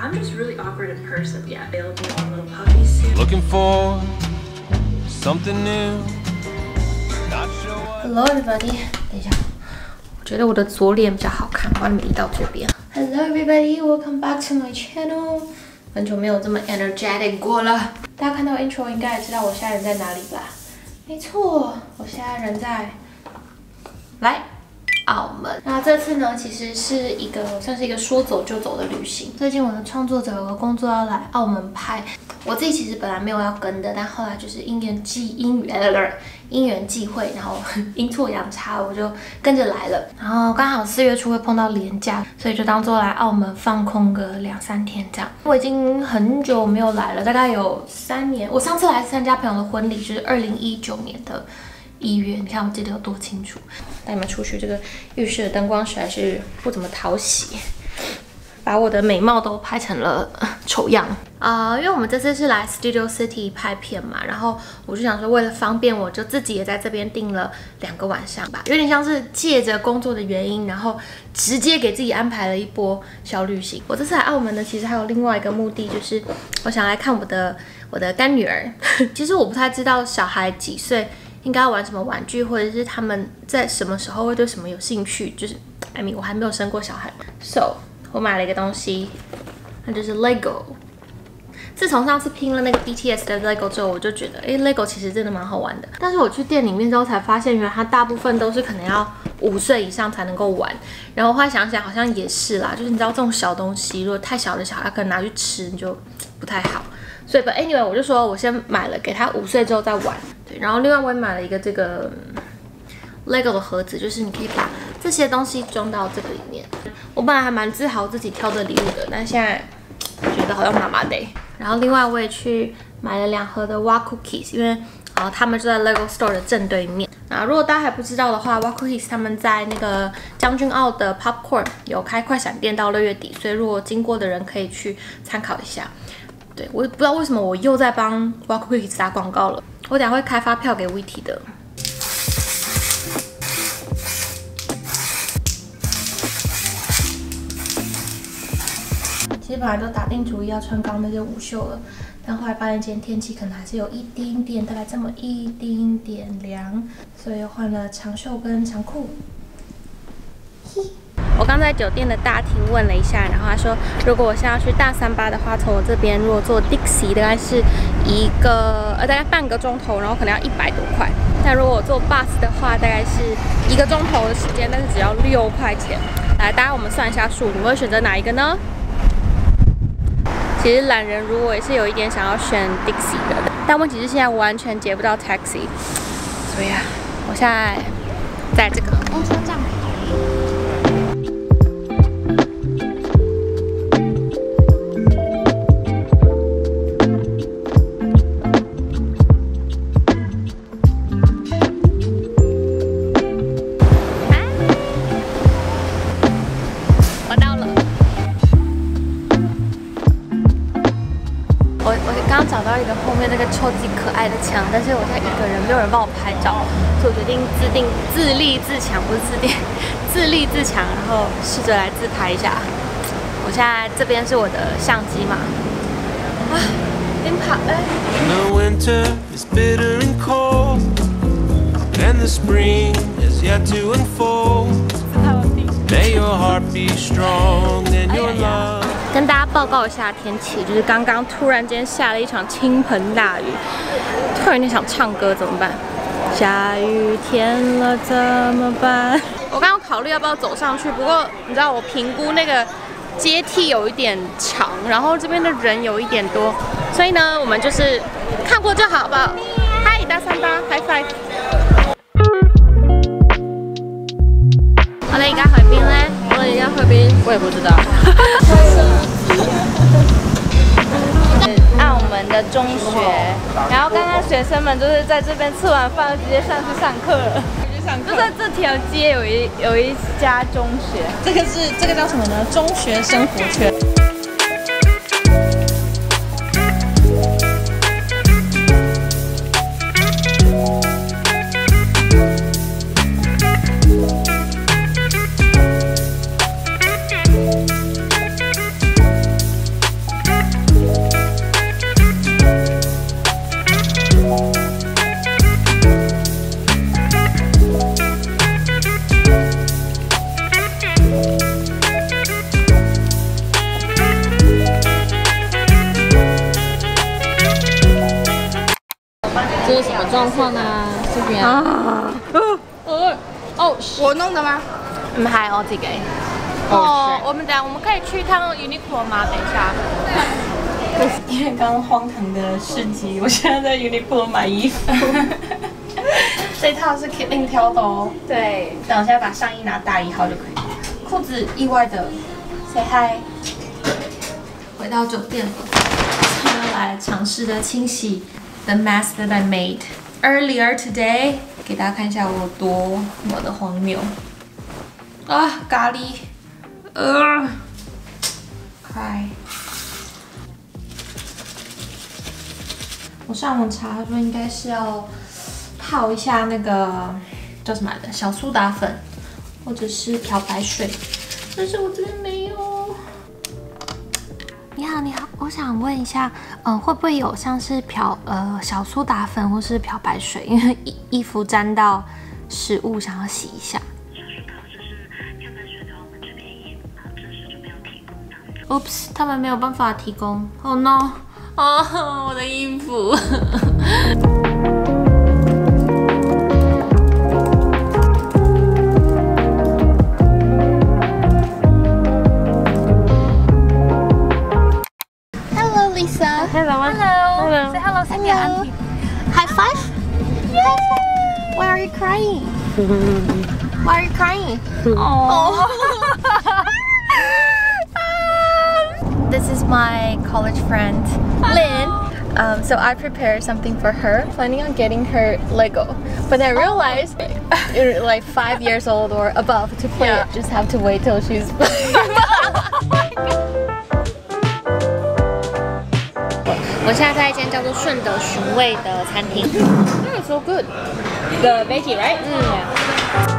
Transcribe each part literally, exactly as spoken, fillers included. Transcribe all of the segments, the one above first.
I'm just really awkward in person. Yeah, they look like little puppies. Looking for something new. Hello everybody. 等一下，我觉得我的左脸比较好看，把你们移到这边。Hello everybody, welcome back to my channel. 很久没有这么 energetic 过了。大家看到 intro 应该也知道我现在人在哪里吧？没错，我现在人在来。 澳门，那这次呢，其实是一个算是一个说走就走的旅行。最近我的创作者有个工作要来澳门拍，我自己其实本来没有要跟的，但后来就是因缘际因缘因缘际会，然后阴错阳差，我就跟着来了。然后刚好四月初会碰到连假，所以就当做来澳门放空个两三天这样。我已经很久没有来了，大概有三年。我上次来参加朋友的婚礼就是二零一九年的。 一月，你看我记得有多清楚。带你们出去，这个浴室的灯光实在是不怎么讨喜，把我的美貌都拍成了丑样啊、呃！因为我们这次是来 Studio City 拍片嘛，然后我就想说，为了方便，我就自己也在这边订了两个晚上吧，有点像是借着工作的原因，然后直接给自己安排了一波小旅行。我这次来澳门呢，其实还有另外一个目的，就是我想来看我的我的干女儿。其实我不太知道小孩几岁。 应该要玩什么玩具，或者是他们在什么时候会对什么有兴趣？就是 ，I mean， 我还没有生过小孩 ，so 我买了一个东西，那就是 Lego。自从上次拼了那个 B T S 的 Lego 之后，我就觉得，哎 ，Lego 其实真的蛮好玩的。但是我去店里面之后才发现，原来它大部分都是可能要五岁以上才能够玩。然后后来想想，好像也是啦，就是你知道这种小东西，如果太小的小孩可能拿去吃，你就不太好。 所以 ，but anyway， 我就说我先买了，给他五岁之后再玩。对，然后另外我也买了一个这个 Lego 的盒子，就是你可以把这些东西装到这个里面。我本来还蛮自豪自己挑的礼物的，但现在觉得好像麻麻的。然后另外我也去买了两盒的 Wa Cookies， 因为啊、呃、他们就在 Lego Store 的正对面。那如果大家还不知道的话 ，Wa Cookies 他们在那个将军澳的 Popcorn 有开快闪店到六月底，所以如果经过的人可以去参考一下。 对，我也不知道为什么我又在帮 Wa Cookies 打广告了。我等下会开发票给 Witty 的。其实本来都打定主意要穿刚刚那件无袖了，但后来发现今天天气可能还是有一丁点，大概这么一丁点凉，所以又换了长袖跟长裤。嘿。 我刚在酒店的大厅问了一下，然后他说，如果我现在要去大三巴的话，从我这边如果坐 Dixie 大概是一个呃大概半个钟头，然后可能要一百多块。但如果我坐 bus 的话，大概是一个钟头的时间，但是只要六块钱。来，大家我们算一下数，你们会选择哪一个呢？其实懒人如我也是有一点想要选 Dixie 的，但问题是现在完全接不到 taxi， 所以啊，我现在在这个公车站牌。 找到一个后面那个超级可爱的墙，但是我现在一个人，没有人帮我拍照，所以我决定自定自立自强，不是自定自立自强，然后试着来自拍一下。我现在这边是我的相机嘛，啊，有点怕哎。The winter is bitter and cold, and the spring is yet to unfold. May your heart be strong and your love. 跟大家报告一下天气，就是刚刚突然间下了一场倾盆大雨，突然有点想唱歌，怎么办？下雨天了怎么办？我刚刚考虑要不要走上去，不过你知道我评估那个阶梯有一点长，然后这边的人有一点多，所以呢，我们就是看过就好，好不好？嗨，大三八 ，high five。我哋而家去邊咧？我哋而家去邊？我也不知道。澳門的中學，然後剛剛學生們就是在這邊吃完飯就直接上去上課了。就在這條街有一有一家中學， 這個是這個叫什麼呢？中學生活圈。 我弄的吗？ 唔係我自己。哦，我们等下我们可以去趟 Uniqlo 吗？等一下。 因为刚刚荒唐的事迹，我现在在 Uniqlo 买衣服。这套是 Killing 挑的哦。对，等一下把上衣拿大一号就可以。裤子意外的 say hi。 回到酒店了，要来尝试的清洗 the mess that I made earlier today， 给大家看一下我有多么的荒谬啊！咖喱，呃 ，cry。我上网查，他说应该是要泡一下那个叫什么来着，小苏打粉，或者是漂白水，但是我这边没有。你好，你好，我想问一下，嗯、呃，会不会有像是漂呃小苏打粉或是漂白水？因为衣衣服沾到食物，想要洗一下。小苏打就是漂白水的话，我们这边也啊，这是就没有提供的。Oops， 他们没有办法提供。Oh no！ 哦，我的衣服。 Lisa. Hello. Hello. Hello. Say hello, Cynthia Auntie. High five. Yay. Why are you crying? Why are you crying? Oh. This is my college friend, Lynn. Um, so I prepared something for her, planning on getting her Lego. But then I realized you're like five years old or above to play yeah. it. Just have to wait till she's playing. 我现在在一间叫做顺德寻味的餐厅。Mm, so good. The veggie, right? Mm. Yeah.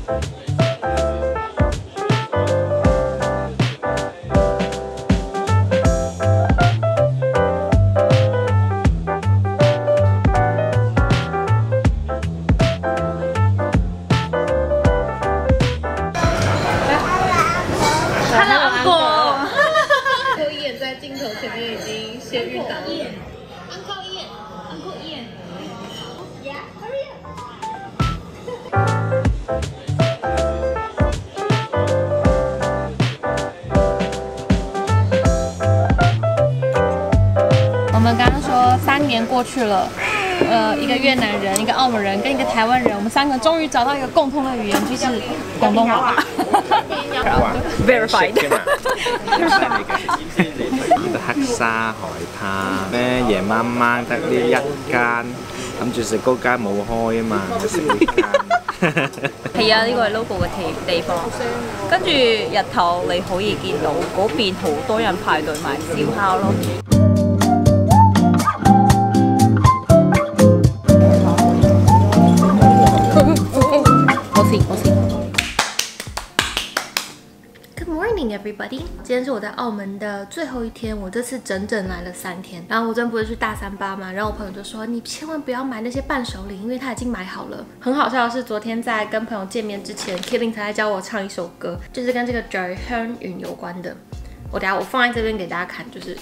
我们刚刚说三年过去了，呃，一个越南人，一个澳门人，跟一个台湾人，我们三个终于找到一个共通的语言，就是广东話。Verified。 黑沙海灘咧，夜晚晚得呢一間，諗住食嗰間冇開啊嘛，食呢間。 係啊，呢個係 logo 嘅地地方。跟住日頭你可以見到嗰邊好多人排隊買燒烤咯。 我行我行。Good morning, everybody！ 今天是我在澳门的最后一天，我这次整整来了三天。然后我昨天不是去大三巴嘛，然后我朋友就说你千万不要买那些伴手礼，因为他已经买好了。很好笑的是，昨天在跟朋友见面之前 ，Killing 才在教我唱一首歌，就是跟这个 Joy 香云有关的。我等下我放在这边给大家看，就是。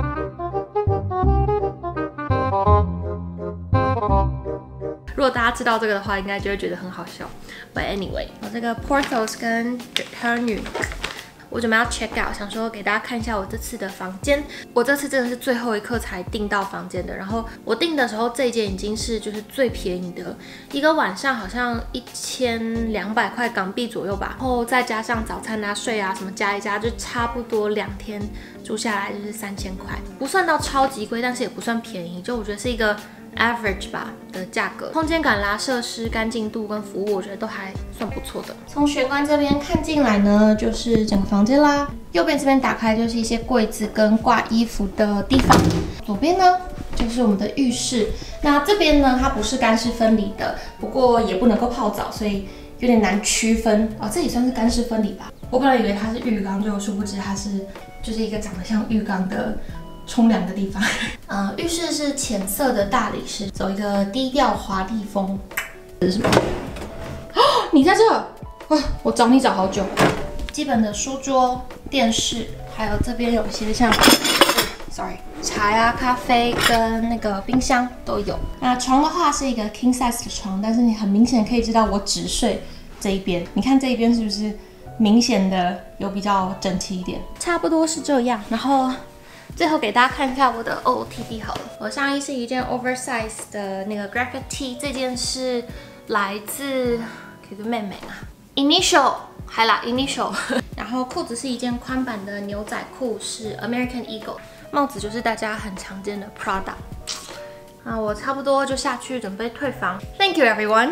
如果大家知道这个的话，应该就会觉得很好笑。But anyway， 我这个 Porthos 跟 Hernu， 我准备要 check out， 想说给大家看一下我这次的房间。我这次真的是最后一刻才订到房间的，然后我订的时候这一间已经是就是最便宜的，一个晚上好像一千两百块港币左右吧，然后再加上早餐啊、税啊什么加一加，就差不多两天住下来就是三千块，不算到超级贵，但是也不算便宜，就我觉得是一个。average 吧的价格，空间感啦、设施干净度跟服务，我觉得都还算不错的。从玄关这边看进来呢，就是整个房间啦。右边这边打开就是一些柜子跟挂衣服的地方。左边呢就是我们的浴室。那这边呢，它不是干湿分离的，不过也不能够泡澡，所以有点难区分啊。这也算是干湿分离吧。我本来以为它是浴缸，最后殊不知它是就是一个长得像浴缸的。冲凉的地方，呃，浴室是浅色的大理石，走一个低调华丽风。这是什么？哦，你在这？哇，我找你找好久。基本的书桌、电视，还有这边有一些像 ，sorry， 茶呀、咖啡跟那个冰箱都有。那床的话是一个 king size 的床，但是你很明显可以知道我只睡这一边，你看这一边是不是明显的有比较整齐一点？差不多是这样。然后最后给大家看一下我的 O O T D 好了，我上衣是一件 oversize 的那个 graphic tee， 这件是来自可是妹妹啊 Initial， 还啦 Initial， 然后裤子是一件宽版的牛仔裤，是 American Eagle， 帽子就是大家很常见的 Prada。啊，我差不多就下去准备退房。Thank you everyone。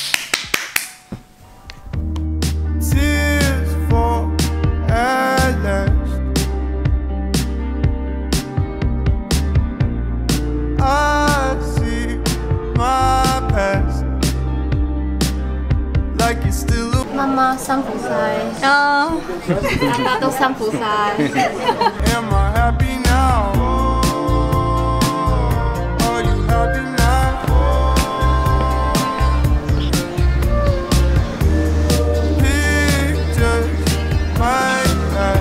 Tears fall at last. I see my past like it's still a 妈妈三福塞啊，大家都三福塞。 Am I happy now? Are you happy now? Pictures like that.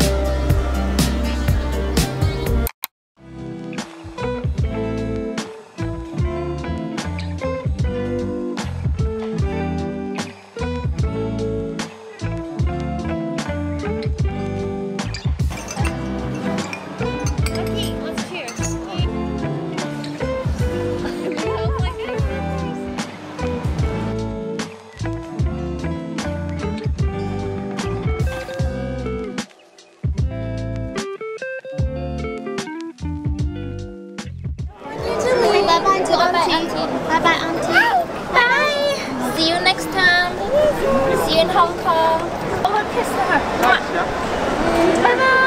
Bye bye to auntie. Bye bye auntie. Bye. See you next time. See you in Hong Kong. Oh, kiss her. Bye bye.